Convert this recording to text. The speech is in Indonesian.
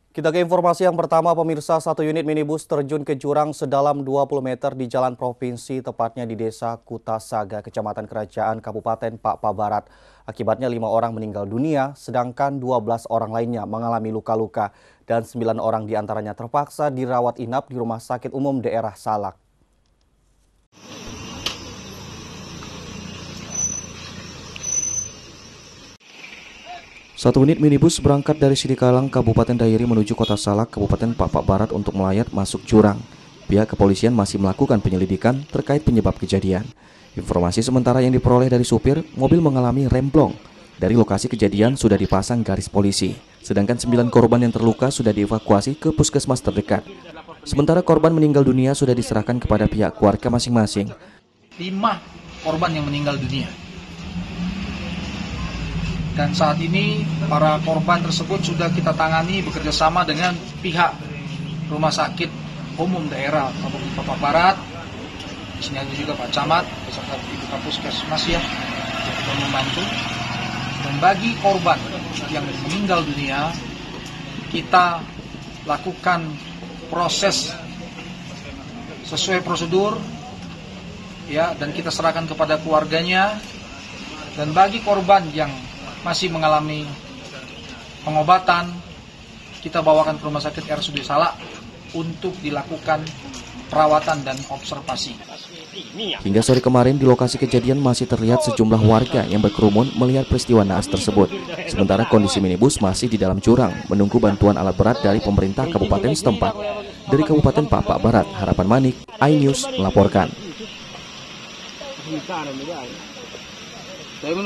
Kita ke informasi yang pertama, pemirsa. Satu unit minibus terjun ke jurang sedalam 20 meter di jalan provinsi, tepatnya di Desa Kutasaga, Kecamatan Kerajaan, Kabupaten Papua Barat. Akibatnya 5 orang meninggal dunia, sedangkan 12 orang lainnya mengalami luka-luka dan 9 orang diantaranya terpaksa dirawat inap di Rumah Sakit Umum Daerah Salak. Satu unit minibus berangkat dari Sidikalang, Kabupaten Dairi menuju Kota Salak, Kabupaten Papua Barat untuk melayat masuk jurang. Pihak kepolisian masih melakukan penyelidikan terkait penyebab kejadian. Informasi sementara yang diperoleh dari supir, mobil mengalami remblong. Dari lokasi kejadian sudah dipasang garis polisi, sedangkan 9 korban yang terluka sudah dievakuasi ke puskesmas terdekat. Sementara korban meninggal dunia sudah diserahkan kepada pihak keluarga masing-masing. 5 korban yang meninggal dunia. Dan saat ini para korban tersebut sudah kita tangani bekerjasama dengan pihak Rumah Sakit Umum Daerah Kabupaten Papua Barat. Di sini ada juga Pak Camat beserta Ibu Kapuskesmas ya, yang juga membantu. Dan bagi korban yang meninggal dunia, kita lakukan proses sesuai prosedur ya, dan kita serahkan kepada keluarganya. Dan bagi korban yang masih mengalami pengobatan, kita bawakan ke Rumah Sakit RSUD Salak untuk dilakukan perawatan dan observasi. Hingga sore kemarin di lokasi kejadian masih terlihat sejumlah warga yang berkerumun melihat peristiwa naas tersebut. Sementara kondisi minibus masih di dalam jurang menunggu bantuan alat berat dari pemerintah kabupaten setempat. Dari Kabupaten Papua Barat, Harapan Manik, iNews melaporkan.